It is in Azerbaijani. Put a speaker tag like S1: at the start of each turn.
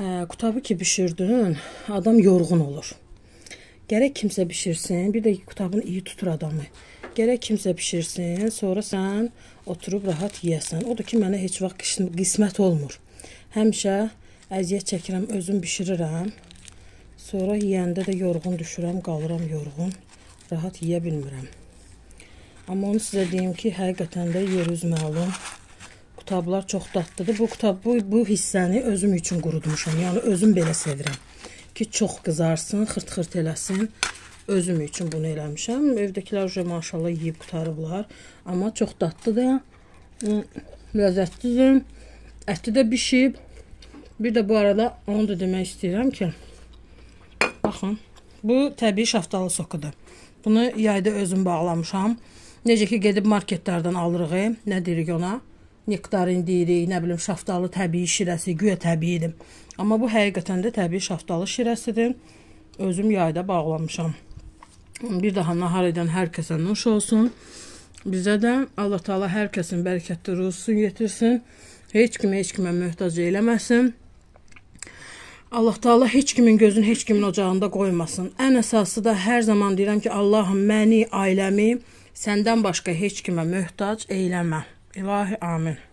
S1: Qutabı ki bişirdin, adam yorğun olur. Gərək kimsə bişirsin, bir də qutabını iyi tutur adamı. Gərək kimsə bişirsin, sonra sən oturub rahat yeyəsən. O da ki, mənə heç vaxt qismət olmur. Həmişə əziyyət çəkirəm, özüm bişirirəm. Sonra yeyəndə də yorğun düşürəm, qalıram yorğun. Rahat yeyə bilmirəm. Amma onu sizə deyim ki, həqiqətən də yerüz məlum. Qutablar çox dadlıdır. Bu hissəni özüm üçün qurutmuşam. Yəni özüm belə sevirəm. Ki çox qızarsın, xırt-xırt eləsin. Özüm üçün bunu eləmişəm. Evdəkilər уже maşallah yeyib qutarıblar. Amma çox dadlıdır. Ləzzətlidir. Əti də bişib. Bir də bu arada onu da demək istəyirəm ki, baxın, bu təbii şaftalı sokudur. Bunu yayda özüm bağlamışam. Necə ki, gedib marketlərdən alırıq. Nə deyirik ona? Nektarin deyirik, nə bilim, şaftalı təbii şirəsi, güya təbiidir. Amma bu həqiqətən də təbii şaftalı şirəsidir. Özüm yayda bağlamışam. Bir daha nahar edən hər kəsə nuş olsun. Bizə də Allah Taala hər kəsin bərəkətli ruzusunu yetirsin. Heç kimə möhtac eləməsin. Allah Taala heç kimin gözünü heç kimin ocağında qoymasın. Ən əsası da hər zaman deyirəm ki, Allahım məni, ailəmi səndən başqa heç kimə möhtac eyləmə. İlahi amin.